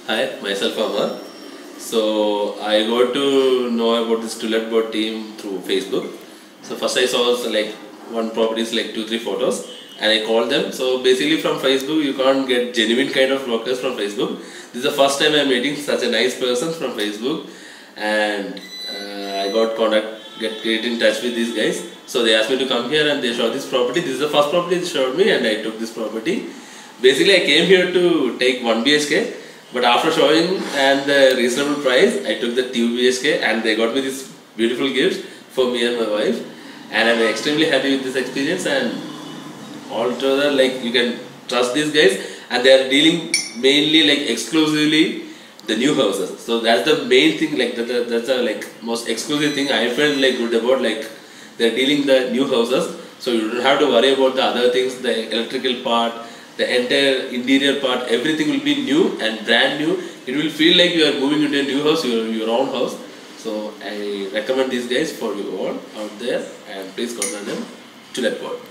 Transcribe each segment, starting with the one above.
Hi, myself Amar. So I got to know about this Tulip Board team through Facebook. So first I saw like one property is like 2-3 photos and I called them. So basically from Facebook you can't get genuine kind of brokers from Facebook. This is the first time I'm meeting such a nice person from Facebook, and I got get in touch with these guys. So they asked me to come here and they showed this property. This is the first property they showed me and I took this property. Basically I came here to take 1 BHK, but after showing and the reasonable price, I took the 2 BHK and they got me this beautiful gift for me and my wife. And I'm extremely happy with this experience, and altogether like you can trust these guys, and they are dealing mainly like exclusively the new houses. So that's the main thing, like that's the like most exclusive thing I felt like good about, like they're dealing the new houses. So you don't have to worry about the other things, the electrical part, the entire interior part, everything will be new and brand new. It will feel like you are moving into a new house, your own house. So I recommend these guys for you all out there, and please contact them to that board.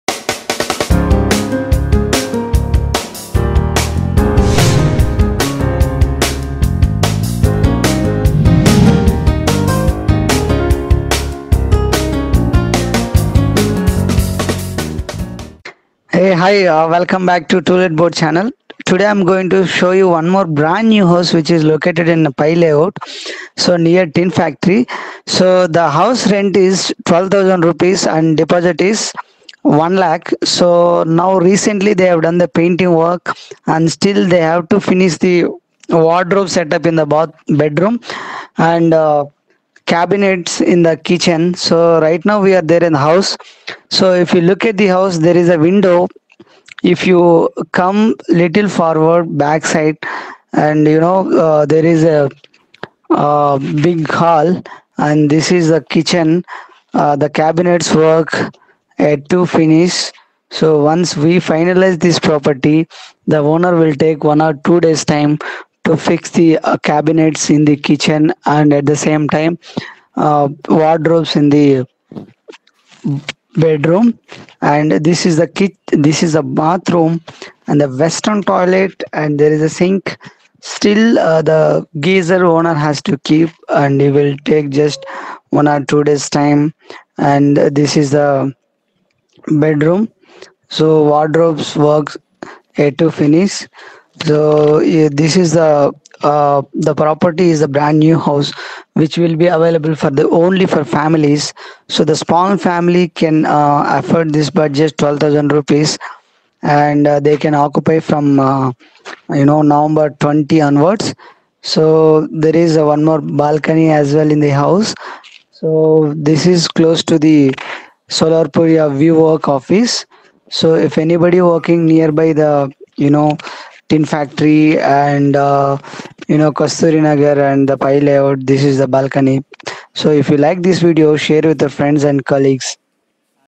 Hey, hi, welcome back to Toilet Board channel. Today I'm going to show you one more brand new house which is located in Pai Layout, so near Tin Factory. So the house rent is 12,000 rupees and deposit is 1 lakh. So now recently they have done the painting work and still they have to finish the wardrobe setup in the bedroom and cabinets in the kitchen. So right now we are there in the house. So if you look at the house, there is a window. If you come little forward backside, and there is a big hall, and this is the kitchen. The cabinets work at to finish. So once we finalize this property, the owner will take 1 or 2 days time to fix the cabinets in the kitchen, and at the same time wardrobes in the bedroom. And this is a bathroom and the western toilet, and there is a sink. Still the geyser owner has to keep, and he will take just 1 or 2 days time. And this is the bedroom. So wardrobes works A to finish. So yeah, this is the property is a brand new house which will be available for the only for families. So the small family can afford this budget 12,000 rupees, and they can occupy from November 20 onwards. So there is one more balcony as well in the house. So this is close to the Solarpur View Work office. So if anybody working nearby the tin factory and Kasturi Nagar and the Pai layout, this is the balcony. So if you like this video, share with your friends and colleagues.